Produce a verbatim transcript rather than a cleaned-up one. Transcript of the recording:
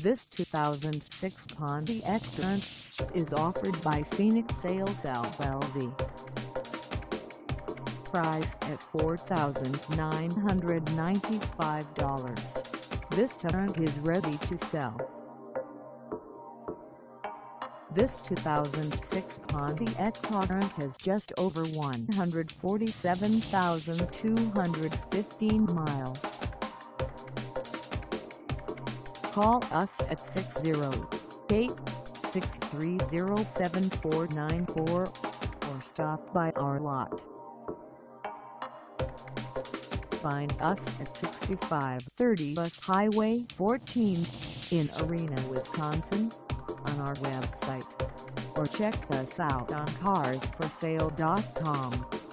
This two thousand six Pontiac Torrent is offered by SCENIC Sales L L C. Price at four thousand nine hundred ninety-five dollars. This Torrent is ready to sell. This two thousand six Pontiac Torrent has just over one hundred forty-seven thousand two hundred fifteen miles. Call us at six oh eight, six three oh, seven four nine four or stop by our lot. Find us at sixty-five thirty West Highway fourteen in Arena, Wisconsin, on our website, or check us out on cars for sale dot com.